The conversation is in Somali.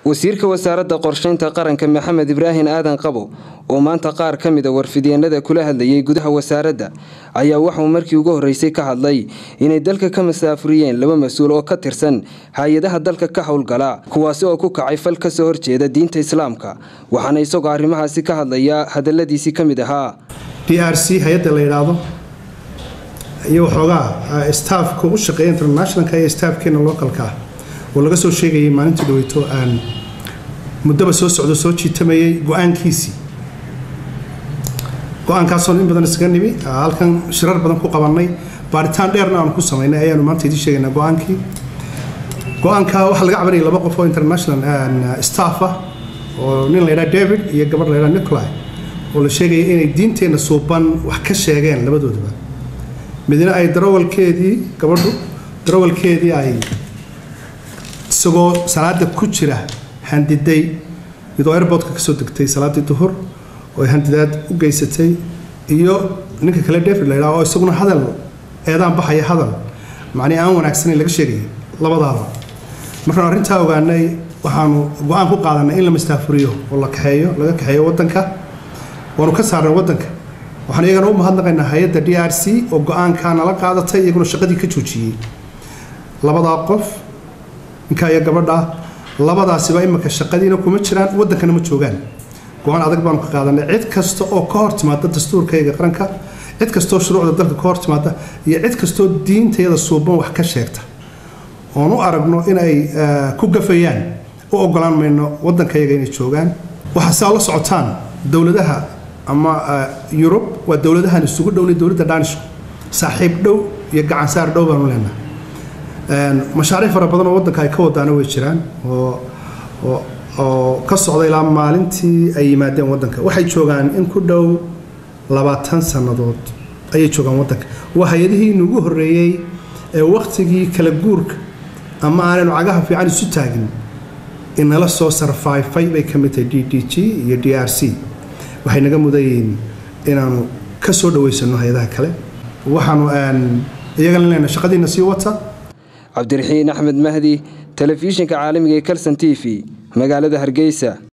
wasiirka wasaaradda qorsheynta qaranka Maxamed Ibraahin Aadan Qabo oo maanta qaar ka mid ah warfideenada kula hadlayay gudaha wasaaradda ayaa waxa uu markii ugu horeysay ka hadlay inay dalka ka masaafuriyeen laba mas'uul oo ka tirsan hay'adaha dalka ka howlgala kuwaas oo ku kacay fal ka soo horjeeda diinta Islaamka waxaana isagoo arrimahaasi ka hadlaya hadaladiisi ka mid ahaa DRC hay'adda la yiraahdo iyo xogaa staff ku shaqeeya international-ka iyo staff-keena local-ka oo laga soo sheegay maalintii dhaweyto aan muddo soo socdo soo jiitamayay go'aankaas oo in badan iska nimi halkan shirar badan ku qabanay baaritaan dheerna aan ku sameynay ayaanu maanta idin sheegaynaa go'aanka waxa laga cabanayay laba qof oo international staff ah oo nin la yiraahdo David iyo gabar la yiraahdo Nikolai oo la sheegay inay diinteena suuban wax ka sheegeen labadoodaba midna ay darawalkeedii ay isagoo salaada ku jira handiday iyadoo airport-ka ka soo degtay salaadii duhur oo handidaad u geysatay iyo ninka kale David la yiraahdo oo isaguna hadal eedaan baxaya hadal macni aan wanaagsan laga sheegay labadaaba markaan arinta ogaanay waxaanu go'aan ku qaadanay in la mastaafuriyo oo laga kaxeeyo wadanka waanu ka saarnay wadanka waxaan iyagana u mahadnaqaynaa hay'adda DRC oo go'aanka nala qaadatay iyaguna shaqadii ka joojiyay labada qof inka ay gabadha labadaasi ba imika shaqadiina kuma jiraan wadankana ma joogaan go'aan adag baan ka qaadanay cid kasta oo ka hor timaada dastuurkayga qaranka cid kasta oo shuruucda dalka ka hor timaada iyo cid kasta oo diinteeda suuban wax ka sheegta oo u aragno in ay ku gafayaan oo ogolaan mayno wadankayga inay joogaan waxa soo la socotaan dawladaha ama Europe waa dawladahan isugu dhownay dawladda Danish saaxiib dhow iyo gacan saar dhow baan u leenahay mashaariic fara badan oo wadanka ay ka wadaan way jiraan oo ka socday ilaa maalintii ay yimaadeen wadanka waxay joogaan in ku dhow 20 sanadood ayay joogaan wadanka waa hay'adihii ugu horeeyay ee waqtigii kala guurka ama aanan cagaha fiican isu taagin in la soo sarfaayay bay ka mid tahay DDG iyo DRC waxay naga mudayeen inaanu ka soo dhaweysano hay'adaha kale waxaanu iyagana leena shaqadiina sii wata Cabdiraxiin Axmed Mahdi telefishinka caalamiga ee Kalsan TV magaalada Hargeysa.